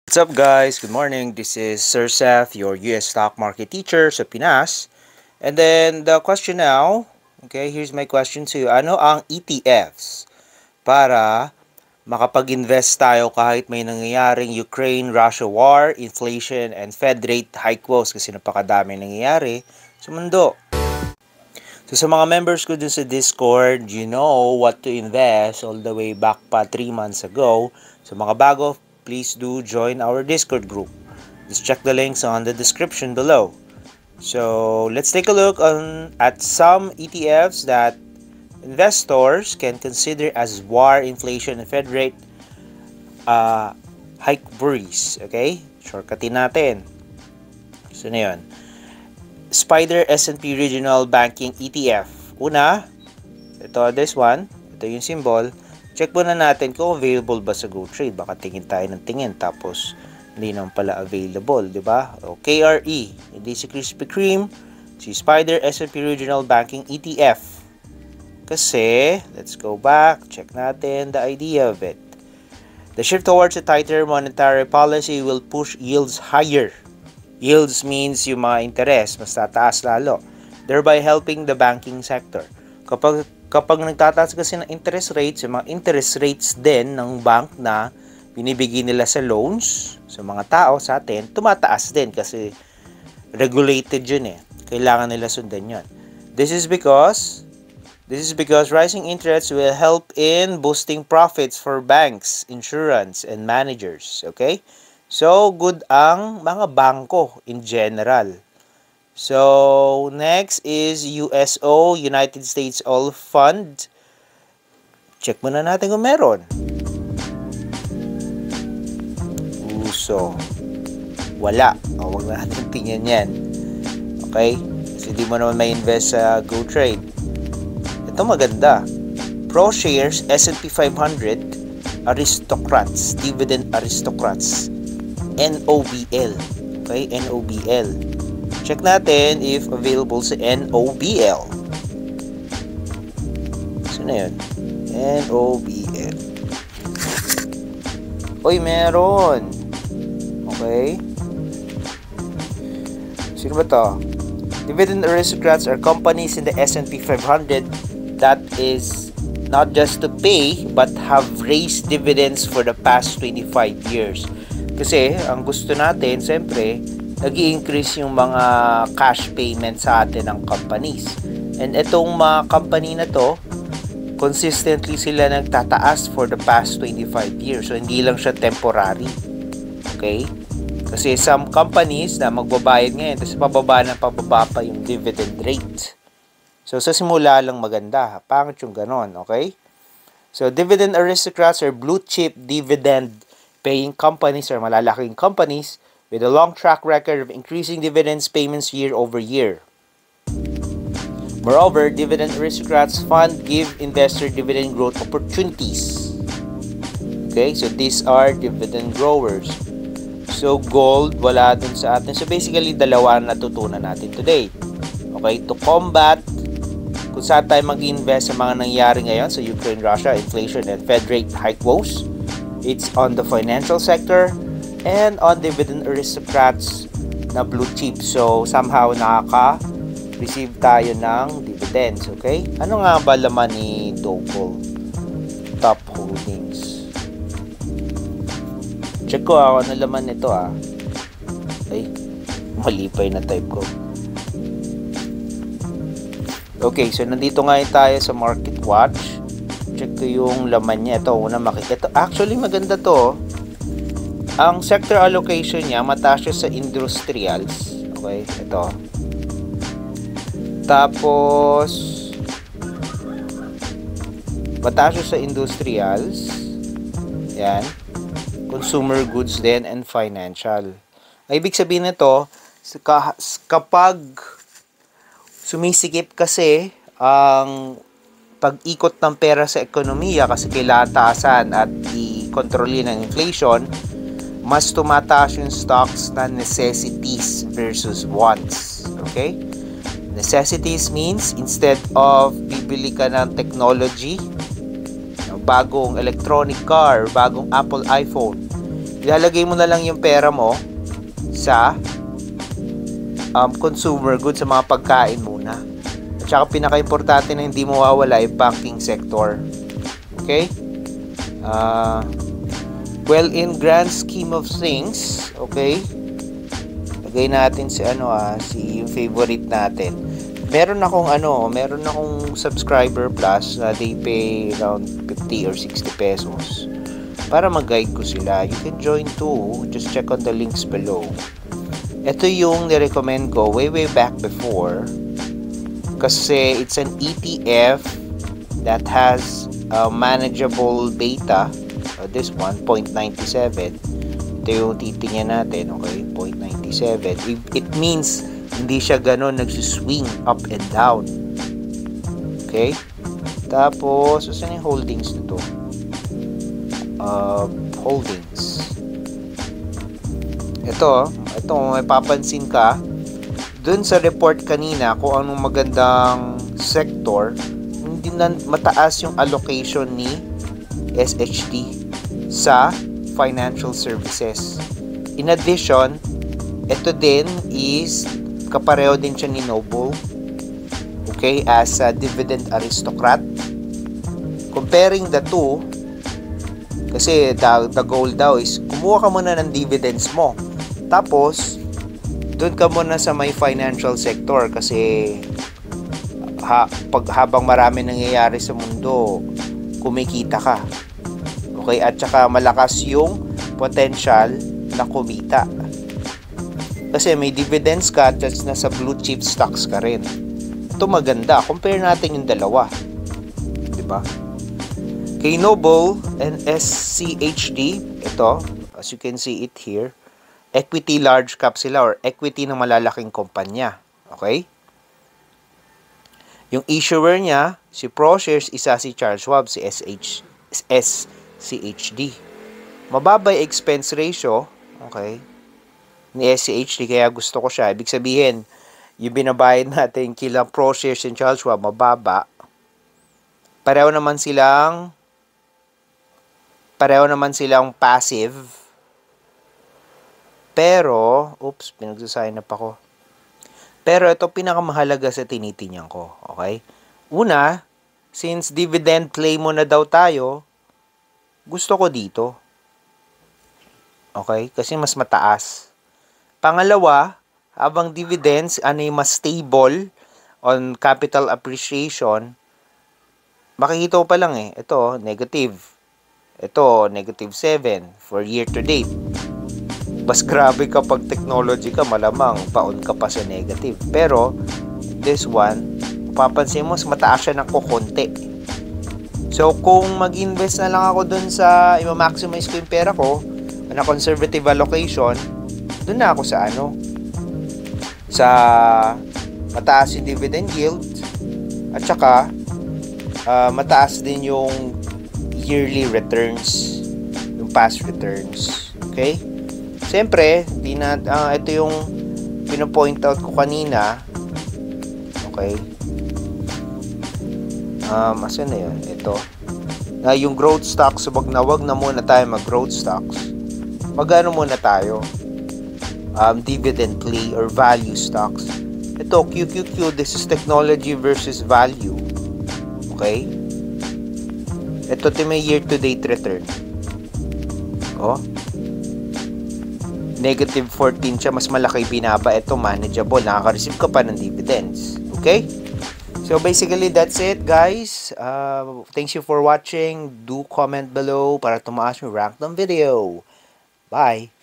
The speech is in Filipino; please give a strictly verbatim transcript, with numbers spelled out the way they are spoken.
What's up guys? Good morning. This is Sir Seth, your U S stock market teacher sa Pinas. And then the question now, okay, here's my question to you. Ano ang E T Fs para makapag-invest tayo kahit may nangyayaring Ukraine-Russia war, inflation, and Fed rate hike woes kasi napakadami nangyayari sa mundo. So sa mga members ko dun sa Discord, you know what to invest all the way back pa three months ago. So mga bago, please do join our Discord group. Just check the links on the description below. So let's take a look on at some E T Fs that investors can consider as war, inflation, and Fed rate uh, hike worries. Okay? Shortcutin natin. So na yun. Spider S and P Regional Banking E T F. Una, ito, this one. Ito yung symbol. Check muna natin kung available ba sa GoTrade. Baka tingin tayo ng tingin tapos hindi naman pala available, di ba? O K R E, hindi si Krispy Kreme, si Spider S and P Regional Banking E T F. Kasi, let's go back, check natin the idea of it. The shift towards a tighter monetary policy will push yields higher. Yields means yung mga interest, mas tataas lalo, thereby helping the banking sector. Kapag kapag nagtataas kasi ng interest rates, yung mga interest rates din ng bank na binibigay nila sa loans sa mga tao sa atin, tumataas din kasi regulated yun eh. Kailangan nila sundan yun. This is because this is because rising interest will help in boosting profits for banks, insurance, and managers. Okay? So, good ang mga bangko in general. So, next is U S O, United States All Fund. Check muna natin kung meron. Uso. Wala. O, huwag na natin tingnan yan. Okay? Kasi di mo naman may invest sa GoTrade. Ito maganda. ProShares S and P five hundred Aristocrats, Dividend Aristocrats. N O B L. Okay? N O B L. Check natin if available sa N O B L. So na yun? N O B L. Uy, meron. Okay? Sino ba to? Dividend Aristocrats are companies in the S and P five hundred that is not just to pay but have raised dividends for the past twenty-five years. Kasi, ang gusto natin, siyempre, nag-i-increase yung mga cash payment sa atin ng companies. And itong mga company na to, consistently sila nagtataas for the past twenty-five years. So, hindi lang siya temporary. Okay? Kasi some companies na magbabayad ngayon, tapos pababa na pababa pa yung dividend rate. So, sa simula lang maganda. Pangit yung ganon. Okay? So, dividend aristocrats are blue chip dividend paying companies or malalaking companies with a long track record of increasing dividends payments year over year. Moreover, dividend aristocrats fund give investor dividend growth opportunities. Okay, so these are dividend growers. So gold, wala dun sa atin. So basically, dalawa na natutunan natin today. Okay, to combat kung saan tayo mag-invest sa mga nangyari ngayon sa Ukraine, Russia, inflation, and Fed rate hike woes. It's on the financial sector and on dividend aristocrats na blue chip. So, somehow nakaka-receive tayo ng dividends. Okay? Ano nga ba laman ni Doble Top Holdings? Check ko ako ano laman nito ah. Ay, mali pa yung na-type ko. Okay, so nandito ngayon tayo sa Market Watch. Check ko yung laman niya. Ito, una makikita. Actually, maganda to. Ang sector allocation niya, mataas siya sa industrials. Okay, ito. Tapos, mataas siya sa industrials. Yan. Consumer goods din and financial. Ay, ibig sabihin nito, kapag sumisikip kasi ang pag-ikot ng pera sa ekonomiya kasi kailangan taasan at i-kontrolin ng inflation, mas tumataas yung stocks na necessities versus wants. Okay? Necessities means instead of bibili ka ng technology, bagong electronic car, bagong Apple iPhone, ilalagay mo na lang yung pera mo sa um, consumer goods, sa mga pagkain muna. At saka pinaka-importante na hindi mawawala yung banking sector. Okay? Uh, well, in grand scheme of things, okay, lagay natin si ano ah, si yung favorite natin. Meron akong ano, meron akong subscriber plus na they pay around fifty or sixty pesos para mag-guide ko sila. You can join too. Just check on the links below. Ito yung nirecommend ko way way back before kasi it's an E T F that has a manageable beta. Uh, this one, zero point nine seven. Ito yung titingnan natin, okay? zero point nine seven. It, it means hindi siya ganon nagsiswing up and down. Okay? Tapos, saan yung holdings nito? Uh, holdings. Ito, ito, may papansin ka, dun sa report kanina, kung anong magandang sector, hindi na mataas yung allocation ni S H D sa financial services. In addition, ito din is kapareho din siya ni Noble, okay, as a dividend aristocrat. Comparing the two, kasi the, the goal daw is kumuha ka muna ng dividends mo, tapos doon ka muna sa may financial sector kasi ha, pag habang marami nangyayari sa mundo, kumikita ka, okay, at saka malakas yung potential na kumita. Kasi may dividends ka, just nasa blue chip stocks ka rin. Ito maganda. Compare natin yung dalawa. Diba? Kay Noble and S C H D, ito, as you can see it here, equity large cap sila or equity ng malalaking kumpanya. Okay? Yung issuer niya, si ProShares, isa si Charles Schwab, si S C H D. Mababa yung expense ratio, okay, ni S C H D, kaya gusto ko siya. Ibig sabihin, yung binabayad natin kila ProShares and Charles Schwab, mababa. Pareho naman silang pareho naman silang passive. Pero, oops, pinagsasign up ako. Pero ito pinakamahalaga sa tinitingnan ko, okay? Una, since dividend play mo na daw tayo, gusto ko dito. Okay? Kasi mas mataas. Pangalawa, habang dividends, ano yung mas stable on capital appreciation, makikita ko pa lang eh, ito, negative. Ito, negative seven for year to date. Mas grabe kapag technology ka, malamang paon ka pa sa negative. Pero, this one, papansin mo, mas mataas siya ng kukunti. So, kung mag-invest na lang ako dun sa, i-maximize ko yung pera ko, na conservative allocation, dun na ako sa ano, sa mataas yung dividend yield, at saka uh, mataas din yung yearly returns, yung past returns. Okay? Siyempre, di na, uh, ito yung pino-point out ko kanina. Okay? Um, asan na yun? Ito. Na yung growth stocks, so wag na wag na muna tayo mag-growth stocks. Magano muna tayo? Um, dividend play or value stocks. Ito, Q Q Q, this is technology versus value. Okay? Ito, ito may year-to-date return. Oh. Negative fourteen siya, mas malaki binaba. Ito, manageable. Nakaka-receive ka pa ng dividends. Okay? So, basically, that's it, guys. Uh, thanks you for watching. Do comment below para tumaas yung rank ng video. Bye!